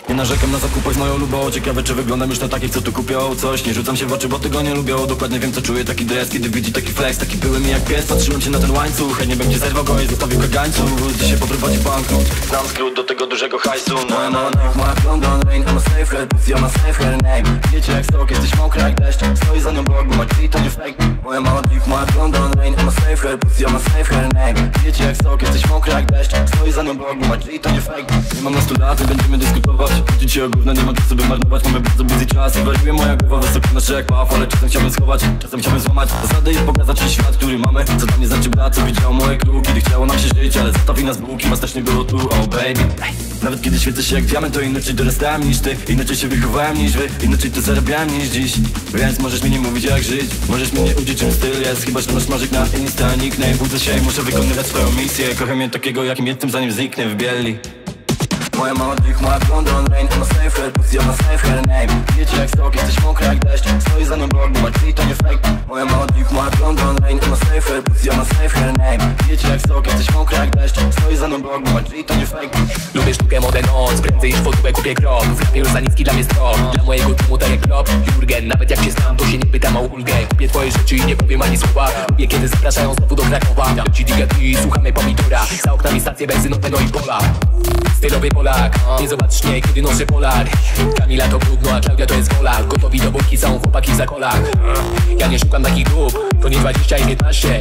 Nie narzekam na zakupach moją lubą. Ciekawe czy wyglądam już na takich co tu kupią coś. Nie rzucam się w oczy, bo tego nie lubią. Dokładnie wiem co czuję taki dojazd, kiedy widzi taki flex. Taki były mi jak pies, patrzyłem się na ten łańcuch. Chętnie bym cię zerwał go i zostawił kagańców. Dzisiaj poprowadzi banknot. Znam skrót do tego dużego hajsu. Moja moja London Rain, I'm a safe head, pussy on a safe her name. Wiecie jak stok, jesteś mokry jak deszcz. Stoi za nią blog, bo ma drzwi to nie fake. Moja moja London Rain, I'm a safe head, pussy on a safe her name. Wiecie jak stok, jesteś mokry jak deszcz. Stoi za nią blog, bo ma drzwi to nie fake. Nie mam na 100 lat, będziemy dyskutować. Kłócić się o gówno, nie ma czasu by marnować. Mamy bardzo busy czas i waliuje moja głowa wysoko na szyję jak paw. Ale czasem chciałbym schować, czasem chciałbym złamać zasady i pokazać ci świat, który mamy. Co dla mnie znaczy brat, co widział moje kruki. Kiedy chciało nam się żyć, ale zostawi nas Bóg i was też nie było tu, oh baby. Nawet kiedy świecę się jak diament, to inaczej dorastałem niż ty. Inaczej się wychowałem niż wy, inaczej to zarabiałem niż dziś. Więc możesz mi nie mówić jak żyć, możesz mi nie uczyć czym styl jest. Chyba że masz marzyk na Insta, nickname. Budzę się i muszę wykonywać swoją misję. Kocham mnie takiego jakim jestem zanim zniknę w bieli. Moja mała London Rain, I'm a safe head, pussy on a safe her name. Wiecie jak stok, jesteś mokry jak deszcz. Stoi za nią blog, bo ma drzwi to nie fake. Moja mała London Rain, I'm a safe head, pussy on a safe her name. Wiecie jak stok, jesteś mokry jak deszcz. Stoi za nią blog, bo ma drzwi to nie fake. Lubię sztukę, modę, noc, prędzej niż fotówę kupię krok. W rapie już za niski dla mnie strop. Dla mojego tłumu tak jak krop. Jurgen, nawet jak się znam, to się nie pytam o ulgę. Kupię twoje rzeczy i nie powiem ani słowa. Lubię kiedy zapraszają znowu do Krakowa. Leci digat i słuchamy pomidora. Za oknami stacje benzynowe, no i pola. Stylowy Polak, nie zobaczysz mnie, kiedy noszę polar. Kamila to brudno, a Klaudia to jest wola. Gotowi do bójki, są chłopaki w zakolach. Ja nie szukam takich grup, to nie 20 i 15.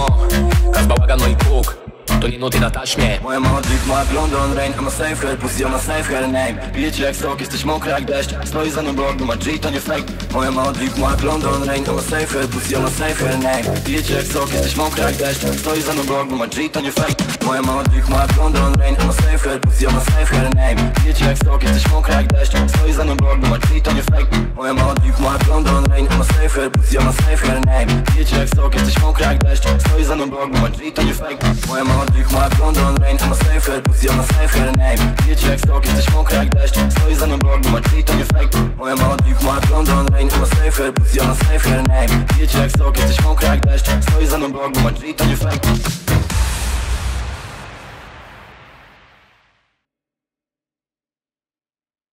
Kaz bałagan, no i puk, to nie nuty na taśmie. Moja mała London Rain, I'm a safe head, pussy on a safe her name. Wiecie jak stok, jesteś mokry jak deszcz. Stoi za nią blog, bo ma drzwi to nie fake. Moja mała London Rain, I'm a safe head, pussy on a safe her name. Wiecie jak stok, jesteś mokry jak deszcz. Stoi za nią blog, bo ma drzwi to nie fake. Moja mała London Rain, I'm a safe head, pussy on a safe her name. Wiecie jak stok, jesteś mokry jak deszcz. Stoi za nią blog, bo ma drzwi to nie fake. Moja mała London Rain, I'm a safe head, pussy on a safe her name. Wiecie jak stok, jesteś mokry jak deszcz. Stoi za nią blog, bo ma drzwi to nie fake. Moja mała London Rain, I'm a safe head, pussy on a safe her name. Wiecie jak stok, jesteś mokry jak deszcz. Stoi za nią blog, bo ma drzwi to nie fake. Moja mała London Rain, I'm a safe head, pussy on a safe her name. Wiecie jak stok, jesteś mokry jak deszcz. Stoi za nią blog, bo ma drzwi to nie fake.